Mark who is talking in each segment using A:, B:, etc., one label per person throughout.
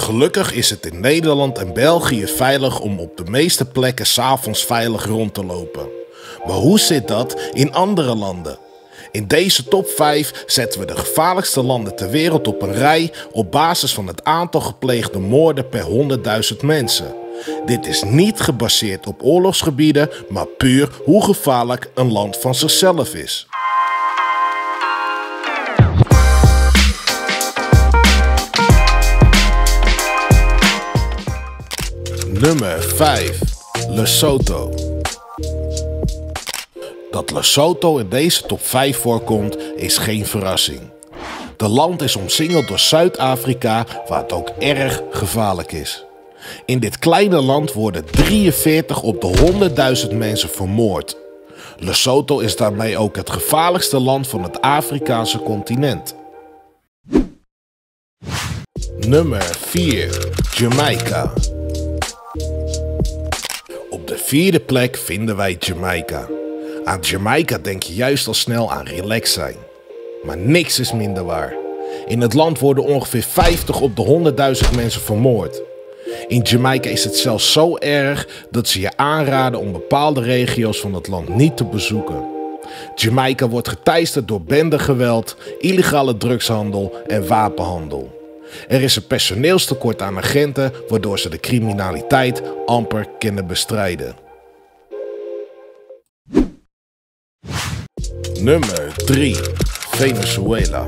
A: Gelukkig is het in Nederland en België veilig om op de meeste plekken 's avonds veilig rond te lopen. Maar hoe zit dat in andere landen? In deze top 5 zetten we de gevaarlijkste landen ter wereld op een rij op basis van het aantal gepleegde moorden per 100.000 mensen. Dit is niet gebaseerd op oorlogsgebieden, maar puur hoe gevaarlijk een land van zichzelf is. Nummer 5. Lesotho. Dat Lesotho in deze top 5 voorkomt is geen verrassing. Het land is omsingeld door Zuid-Afrika, waar het ook erg gevaarlijk is. In dit kleine land worden 43 op de 100.000 mensen vermoord. Lesotho is daarmee ook het gevaarlijkste land van het Afrikaanse continent. Nummer 4. Jamaica. Op de 4e plek vinden wij Jamaica. Aan Jamaica denk je juist al snel aan relaxed zijn. Maar niks is minder waar. In het land worden ongeveer 50 op de 100.000 mensen vermoord. In Jamaica is het zelfs zo erg dat ze je aanraden om bepaalde regio's van het land niet te bezoeken. Jamaica wordt geteisterd door bendegeweld, illegale drugshandel en wapenhandel. Er is een personeelstekort aan agenten, waardoor ze de criminaliteit amper kunnen bestrijden. Nummer 3. Venezuela.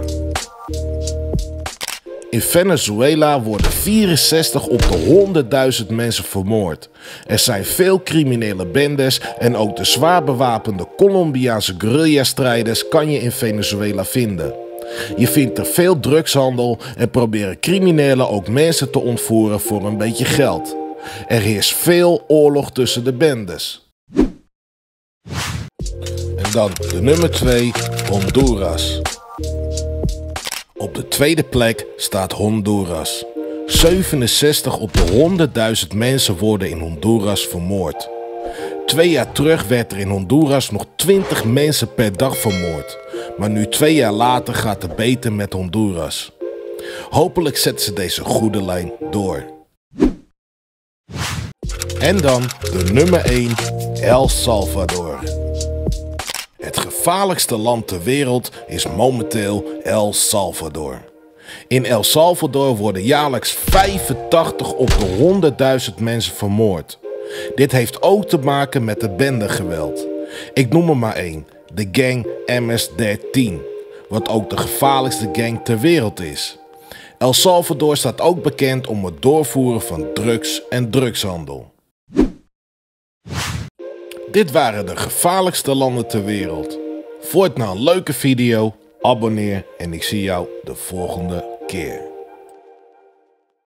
A: In Venezuela worden 64 op de 100.000 mensen vermoord. Er zijn veel criminele bendes en ook de zwaar bewapende Colombiaanse guerrilla-strijders kan je in Venezuela vinden. Je vindt er veel drugshandel en proberen criminelen ook mensen te ontvoeren voor een beetje geld. Er heerst veel oorlog tussen de bendes. En dan de nummer 2, Honduras. Op de 2e plek staat Honduras. 67 op de 100.000 mensen worden in Honduras vermoord. 2 jaar terug werd er in Honduras nog 20 mensen per dag vermoord. Maar nu 2 jaar later gaat het beter met Honduras. Hopelijk zetten ze deze goede lijn door. En dan de nummer 1, El Salvador. Het gevaarlijkste land ter wereld is momenteel El Salvador. In El Salvador worden jaarlijks 85 op de 100.000 mensen vermoord. Dit heeft ook te maken met het bendegeweld. Ik noem er maar één, de gang MS-13, wat ook de gevaarlijkste gang ter wereld is. El Salvador staat ook bekend om het doorvoeren van drugs en drugshandel. Dit waren de gevaarlijkste landen ter wereld. Vond je het nou een leuke video? Abonneer en ik zie jou de volgende keer.